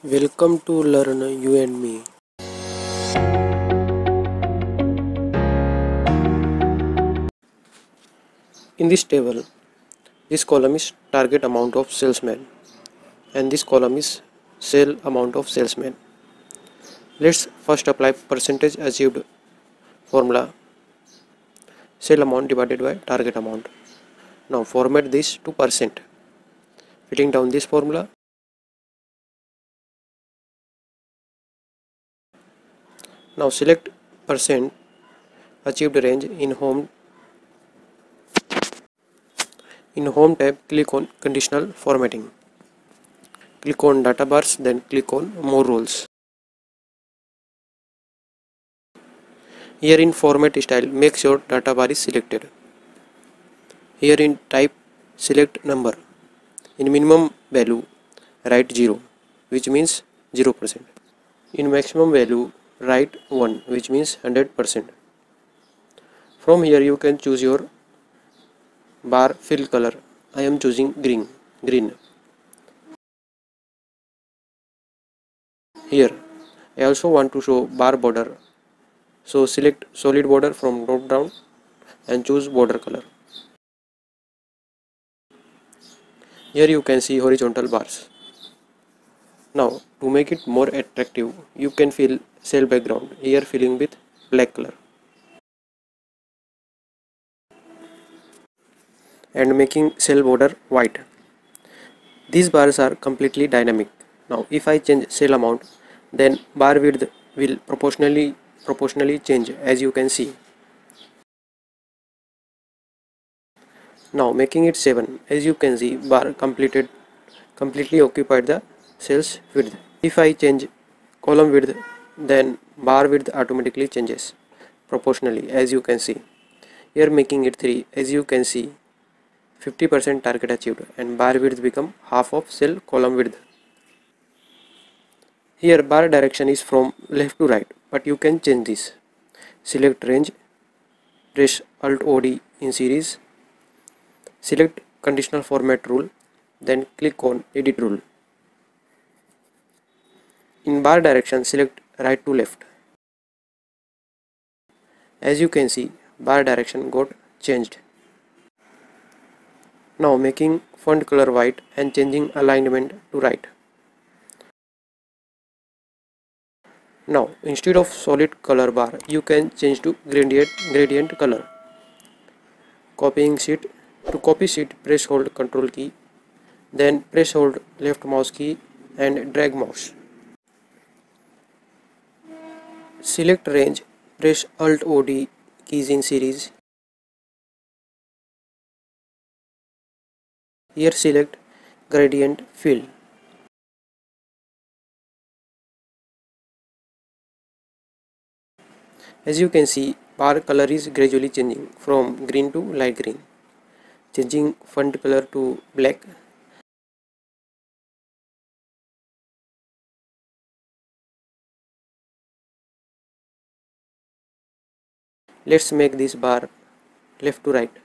Welcome to Learn You and Me. In this table, this column is target amount of salesman and this column is sale amount of salesman. Let's first apply percentage achieved formula, sale amount divided by target amount. Now format this to percent. Filling down this formula. Now select percent achieved range in home tab, click on conditional formatting. Click on data bars, then click on more rows. Here in format style, make sure data bar is selected. Here in type, select number. In minimum value, write 0, which means 0%. In maximum value, write 1, which means 100%. From here you can choose your bar fill color. I am choosing green. Here I also want to show bar border, so select solid border from drop down and choose border color. Here you can see horizontal bars. Now to make it more attractive, you can fill cell background, here filling with black color and making cell border white. These bars are completely dynamic. Now if I change cell amount, then bar width will proportionally change, as you can see. Now making it 7, as you can see, bar completely occupied the cell's width. If I change column width, then bar width automatically changes proportionally, as you can see. Here making it 3, as you can see, 50% target achieved and bar width become half of cell column width. Here bar direction is from left to right, but you can change this. Select range, press Alt OD in series, select conditional format rule, then click on edit rule. In bar direction, select right to left. As you can see, bar direction got changed. Now making font color white and changing alignment to right. Now instead of solid color bar, you can change to gradient color. Copying sheet. To copy sheet, press hold Ctrl key, then press hold left mouse key and drag mouse. Select range, press Alt OD keys in series. Here select gradient fill. As you can see, bar color is gradually changing from green to light green. Changing font color to black. Let's make this bar left to right.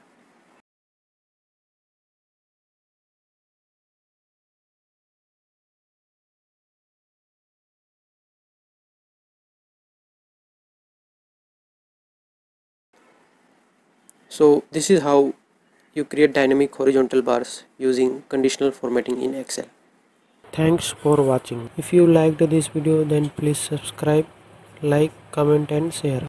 So this is how you create dynamic horizontal bars using conditional formatting in Excel. Thanks for watching. If you liked this video, then please subscribe, like, comment and share.